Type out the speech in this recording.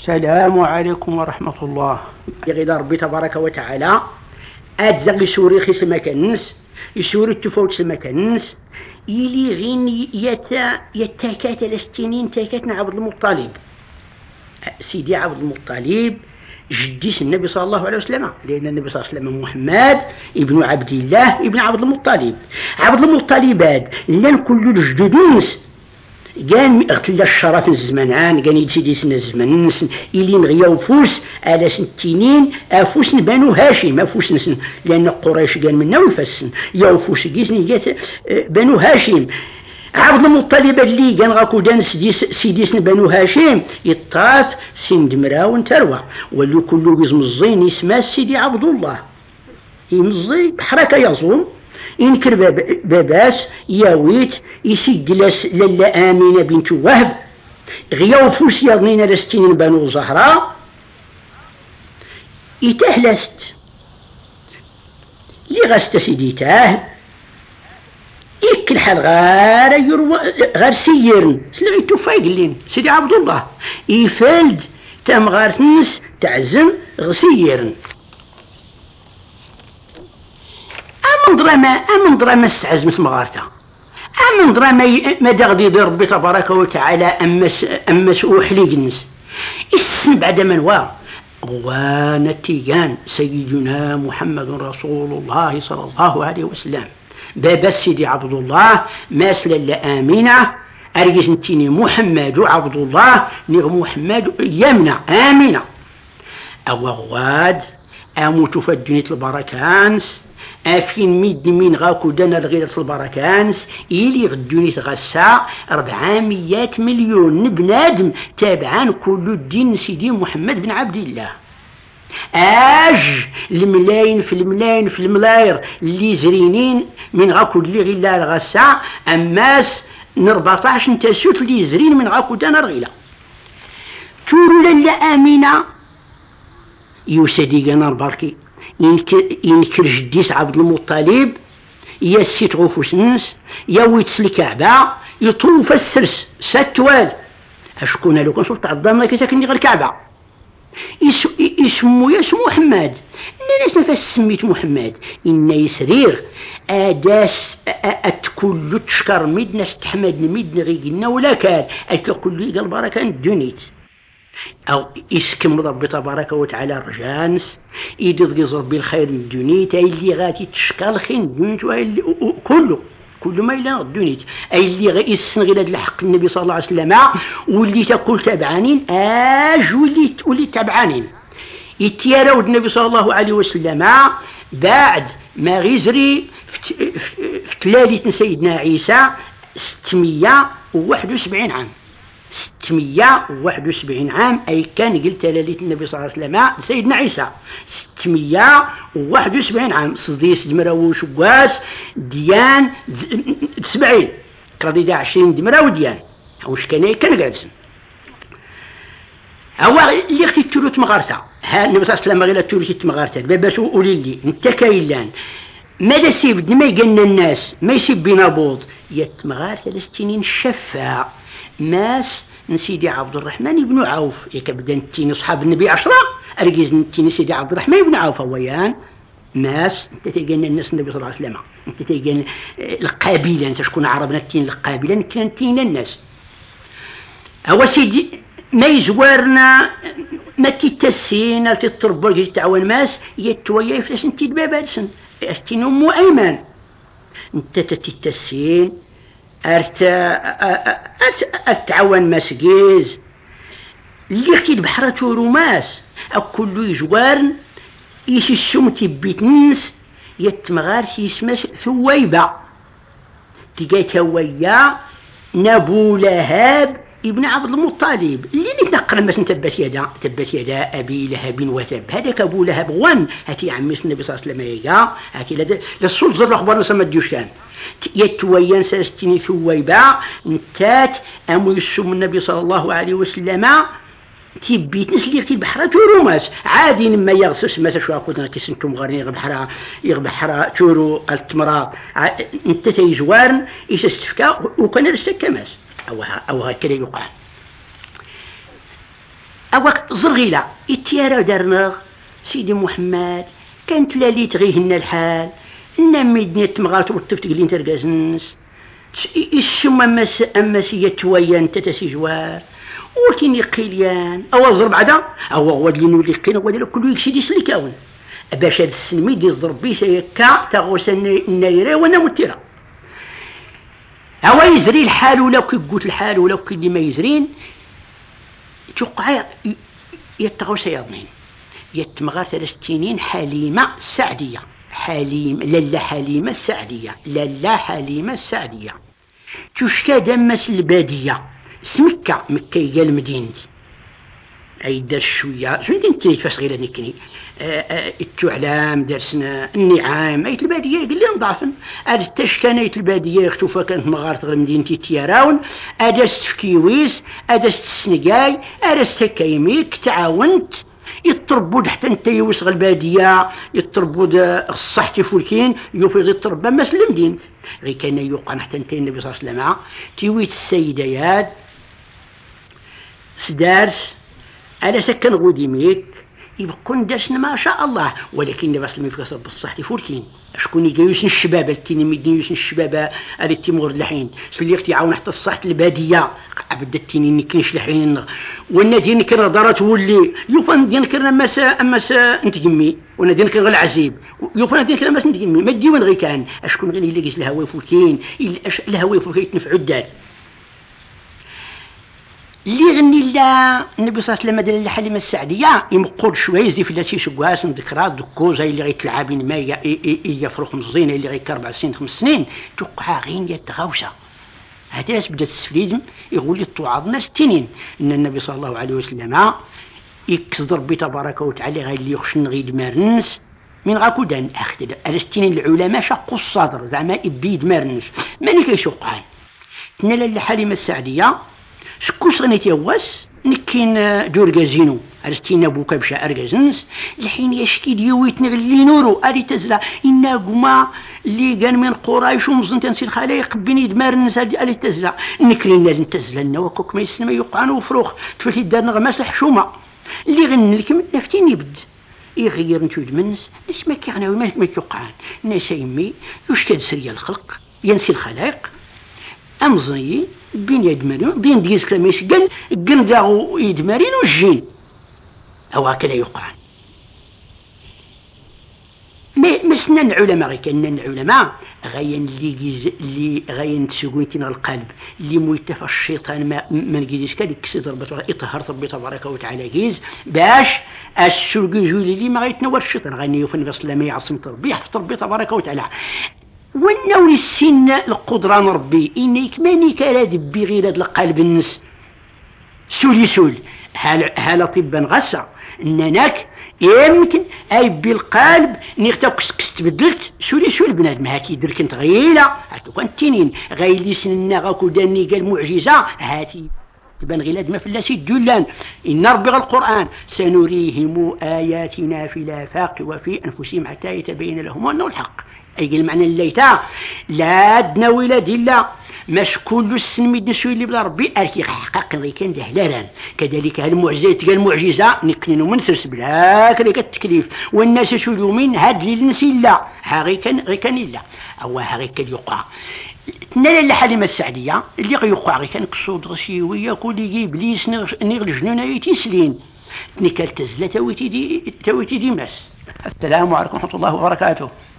السلام عليكم ورحمة الله. غير ربي تبارك وتعالى أجزاق يسوري خيس ما كنس يسوري التفوت ما كنس يلي غين يتاكات الستينين تاكاتنا عبد المطلب. سيدي عبد المطلب جديس النبي صلى الله عليه وسلم، لأن النبي صلى الله عليه وسلم محمد ابن عبد الله ابن عبد المطلب. عبد المطلب هاد لان كل الجدودينس كان اغتلا الشرف الزمنان كان يدسي سن الزمن إلي نغيا فوس على سنتينين افوس بنو هاشم افوس نسن لان قريش كان منا وفسن يا فوس كيسن بنو هاشم. عبد المطلب اللي كان غاكو دان سيديسن بنو هاشم يطاف سن دمراون تروى واللي كله بيزمزين اسمه سيدي عبد الله يمزي بحركه يظن ينكر باباس ياويت يسجلس لالا آمنة بنت وهب غياو فوس يرنين لستين بنو زهراء يتهلست لي غست سيدي تاه يكل حال غار سيرن سلعيتو فايقلين سيدي عبد الله يفالد تام غار تنس تعزم غسيرن أمن دراما استعز مثل مغارته أمن دراما ما دغدي ربي تبارك وتعالى أمس أوحلي جنس السن بعد من ونتيجان سيدنا محمد رسول الله صلى الله عليه وسلم بابا سيدي عبد الله ماسل لآمنة أرجس نتيني محمد وعبد الله نغ محمد يمنع آمنة أو غواد أموت فدنية البركانس أفين ميد مين غاكو دانا الغيرة البركانس إلي غدوني تغسى 400 مليون بنادم تابعان كل الدين سيدي محمد بن عبد الله. الملاين في الملاين في الملاير اللي زرينين من غاكو اللي غيلا الغسى أماس 14 تسوت اللي زرين من غاكو دانا الغيلة تورو لالا آمنة يوسدي قنا البركي ينكر جديس عبد المطلب يسيت غوفوس نس يويتس الكعبة يطوف السرس ستوال أشكون لو كان شفت عظام كي ساكنني غير الكعبة اسمو محمد الناس نفس سميت محمد إن يسرير أداس أتكل تشكر ميدنا تحمد ميدنا غيقنا ولا كان أتكل قال بركة الدنيت أو اسكم ربي تبارك وتعالى الرجانس يدغز ربي الخير من الدنيت أي اللي غاتي تشكال خير الدنيت كل ما إلا الدنيت أي اللي غيسن غير الحق النبي صلى الله عليه وسلم واللي تقول تبعانين واللي تبعانين يتيراود النبي صلى الله عليه وسلم بعد ما غيزري في تلالة سيدنا عيسى 671 عام 671 عام أي كان قلت ليلة النبي صلى الله عليه وسلم سيدنا عيسى 671 عام صديس دمرة شواس ديان 70 قضي 20 دمرة وديان واش كان قاعدين هو اللي اختي التلوت مغارته ها النبي صلى الله عليه وسلم غير التلوت مغارته باباس قولي لي انت كايلان ماذا سيب ما يقلنا الناس ما يسيب بنابوض يتمغار 3 سنين الشفاء ماس نسيدي عبد الرحمن بن عوف يكبدا نتيني صحاب النبي 10 ارجز نتيني سيدي عبد الرحمن بن عوف ويان ماس انت تيقلنا الناس النبي صلى الله عليه وسلم انت تيقلنا القابيله انت شكون عربنا تين القابيله نتين الناس هو سيدي ما يزوارنا ما تتسين تتربر كي تعاون ماس يتويا فاش انت دبابالسن اشتي ام ايمن انت تتسين اتعاون مسكيز اللي اختي البحر تورو ماس اكلو يجوارن يشي الشمتي بيتنس يتمغار يسمى ثويبه تلقيتها ويا نبو لهب ابن عبد المطلب اللي نتنقل مثلا تبت يدا ابي لهب وتب هذاك ابو لهب وان هاتي عمي النبي صلى الله عليه وسلم يا هاتي للصوت زر الاخبار نسمى الديوش كان يتوين ساستني ثويبه نتات امو يسم النبي صلى الله عليه وسلم تيبيت نسلي في البحر تورو ماس عادي لما يغسس ما شو اخذنا كيسنتم غارين يغبحر تورو التمرا انت تيجوارن ايش استفكا وكان رسك ماس او هكذا يقع أوقت زرغيلة التيارة دارنا سيدي محمد كانت لالي تغيهن الحال نامي الدنيا تمغات وطفت قلين ترقازنس الشم أما سيتوين تتسي جوار ولكن يقيليان أو زرب عدا أو غودلين ولي قينا ودلو كل يكسي دي سلكاون باش هاد السنمي دي الزربي سيكا تغوس النايرة وانا متيرا هوا يزري الحال ولا كي قلت الحال ولا كي اللي ما يزرين توقع يتغوس يضنين يتمغار 3 حليمة السعدية لالا حليمة السعدية لالا حليمة السعدية تشكى دمس البادية سمكة مكة قال مدينة أي درس شوية شو انت فاش غير نكني التعلام درسنا النعام أي البادية قال لي نضعفن هاد التشكانية البادية اختوفا كانت مغارة غير مدينة تيراون أدست فكيويس أدست السنقاي أدست هكايميك تعاونت يطربوا حتى انت يوسغ الباديه يطربوا الصحتي فولكين يفيض يطرب ما سلمدين غير كان يوقع حتى انت النبي صلى الله عليه وسلم تيويت السيديات سدارس انا سكن غودي ميك يبقون درسنا ما شاء الله ولكن النبي صلى الله عليه وسلم بالصحتي فولكين شكون يجيوسن الشباب التيني ميديوسن الشباب اللي تيمور الحين اللي يعاون حتى الصحة البادية عبد التيني نكنش الحين والنادي نكر دارت ولي يوفن دي نكر مسا انت جمي ونادي نكر العزيب يوفن دي نكر مسا انت جمي ما ديوان غير كان اشكون غير يلاقيس الهواء فولكين الهواء فولكين يتنفعوا الدار اللي غني لا النبي صلى الله عليه وسلم دار الحليمة السعدية يمقود شويه يزي في لاسي شكواس ذكرات دكوزه اللي غيتلعبين ما يفرق مزينه اللي غيك 4 سنين 5 سنين توقع غين يتغوشه هذا ناس بدات السفليد يقول لي طوعض ناس تنين ان النبي صلى الله عليه وسلم يكسر ربي تبارك وتعالى غير اللي يخشن غيد مارنس من غاكودان اختي الستين العلماء شقوا الصدر زعما يبيد مارنس ماني كيشقعان تنال الحليمة السعدية شكوش غني تيواس نكين جورجازينو ارستينا بوكا بشا ارجازنس الحين يشكي ديويت نغلي نورو اري تزلا إنا قما اللي كان من قرايش ومزن تنسي الخلايق بيني دمار الناس اري تزلا نكرين لازم تزلا لنا وكوك ما يسلم يقعنو فروخ تفلتي دار نغماس الحشومه اللي غنلكم نفتين يبد يغير نتود منس اش ما كيعناوي ما كيوقعان الناس يمي يشكد سريا الخلق ينسي الخلايق امزني بين يدمرين بين ديس كلاميش قن داغو يدمرين والجين او هكذا يوقع ما سنان العلماء غير كان العلماء غاين اللي غاين تسوقيتين القلب اللي مويتفى الشيطان ما نقيدش كان يكسي ضربته يطهر ربي تبارك وتعالى كيز باش السوقي جولي اللي ما غيتنور الشيطان غاني يوفن غسل ما يعصم ربي يحفظ ربي تبارك وتعالى ونولي السن القدران ربي إنك ماني كراد بغير هاد القلب النس سول هالا طبا غسا انناك يمكن اي بالقلب نيغتا كسكس تبدلت سول بنادم هاكي درك انت غيلا هاتو كان تنين غايلي سننا غاكو داني قال معجزه هاتي تبان غير ما فلاسي الدلان ان ربي القران سنريهم اياتنا في الافاق وفي انفسهم حتى يتبين لهم انه الحق اي المعنى الليتا لا ادنى ولاد الله مش كل السن نسوي اللي بلا ربي اركي حقق اللي كان دهلان كذلك هالمعجزه تلقى المعجزه نكنن ومنسرس بلا كذلك التكليف والناس يسولوا من هاد اللي نسي لا ها غير كان لا او ها غير كان يوقع تنال الحليمة السعدية اللي غيوقع غير كان قصود غشيوية كل يجيب ليس نغل جنون يتسلين تنكال تزلة تويتي دي ماس. السلام عليكم ورحمة الله وبركاته.